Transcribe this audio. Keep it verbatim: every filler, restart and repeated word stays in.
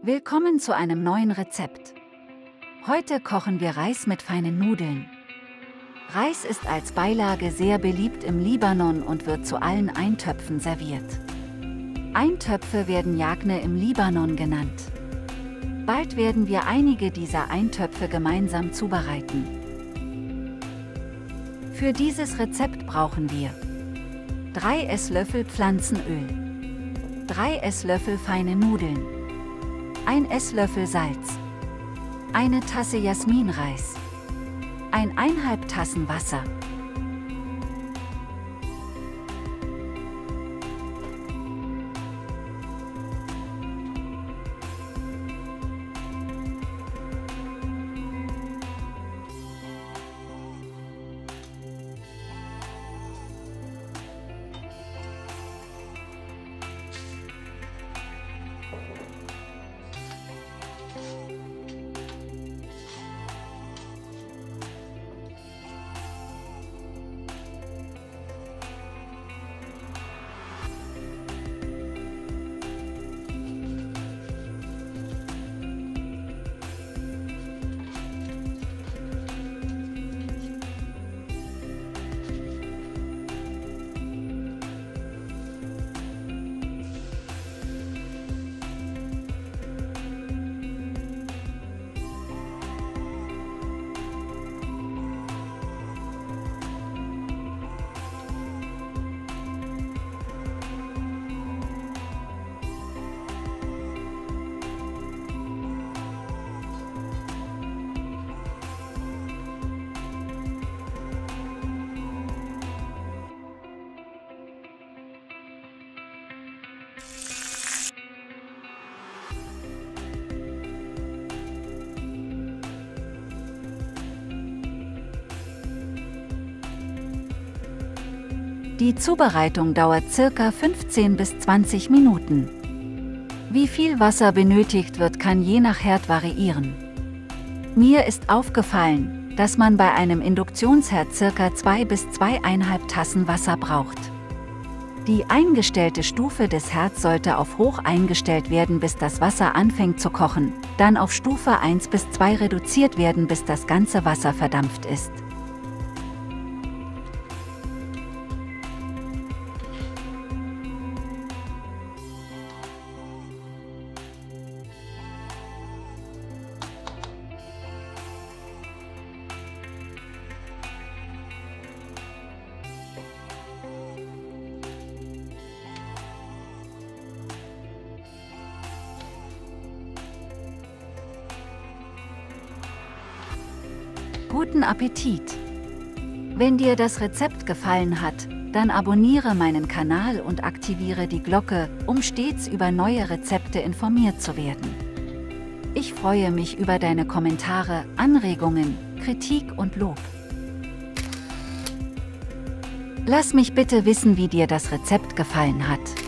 Willkommen zu einem neuen Rezept. Heute kochen wir Reis mit feinen Nudeln. Reis ist als Beilage sehr beliebt im Libanon und wird zu allen Eintöpfen serviert. Eintöpfe werden Yaghne im Libanon genannt. Bald werden wir einige dieser Eintöpfe gemeinsam zubereiten. Für dieses Rezept brauchen wir drei Esslöffel Pflanzenöl, drei Esslöffel feine Nudeln, ein Esslöffel Salz, eine Tasse Jasminreis, eineinhalb Tassen Wasser. Die Zubereitung dauert circa fünfzehn bis zwanzig Minuten. Wie viel Wasser benötigt wird, kann je nach Herd variieren. Mir ist aufgefallen, dass man bei einem Induktionsherd circa zwei bis zweieinhalb Tassen Wasser braucht. Die eingestellte Stufe des Herds sollte auf hoch eingestellt werden, bis das Wasser anfängt zu kochen, dann auf Stufe eins bis zwei reduziert werden, bis das ganze Wasser verdampft ist. Guten Appetit! Wenn dir das Rezept gefallen hat, dann abonniere meinen Kanal und aktiviere die Glocke, um stets über neue Rezepte informiert zu werden. Ich freue mich über deine Kommentare, Anregungen, Kritik und Lob. Lass mich bitte wissen, wie dir das Rezept gefallen hat.